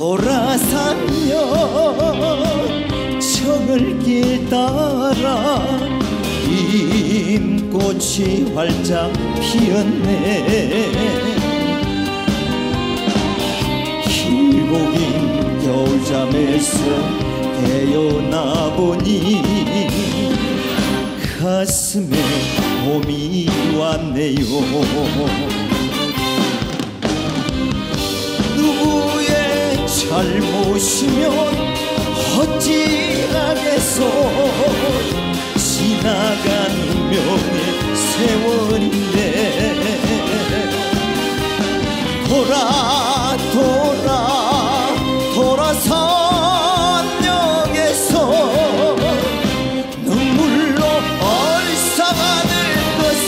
도라산역 정을길 따라 임꽃이 활짝 피었네. 길고 긴 겨울잠에서 깨어나 보니 가슴에 봄이 왔네요. 누구의 잘못이면 어찌하겠소. 지나간 운명의 세월인데 도라산역에서 눈물로 얼싸안을 것은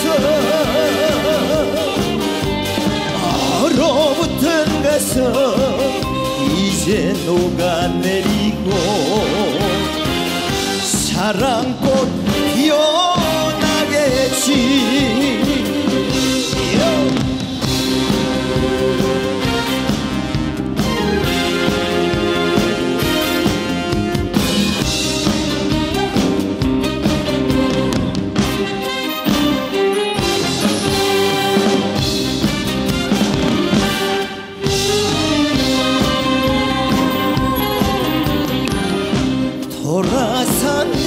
얼어붙은 가슴 이제 녹아내리고 사랑꽃 피어나겠지. 도라산역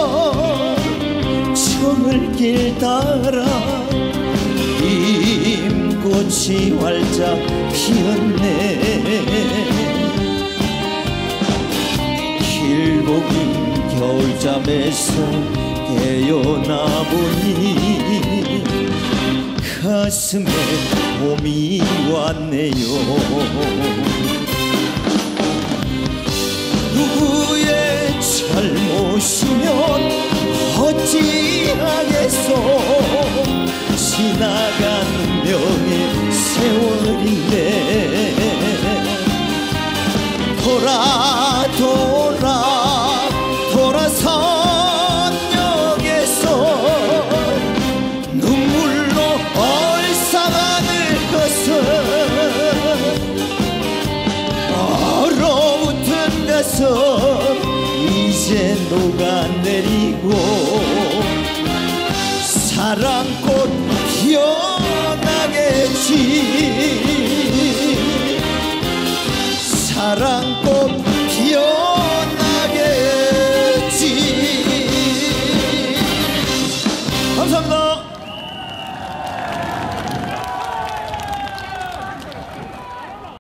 정을길 따라 임꽃이 활짝 피었네. 길고 긴 겨울잠에서 깨어나 보니 가슴에 봄이 왔네요. 누구의 잘못이면 어찌하겠소. 지나간 운명의 세월인데 도라산역에서 눈물로 얼싸안을 것은 얼어붙은 가슴 이제 녹아내리고 사랑꽃 피어나겠지.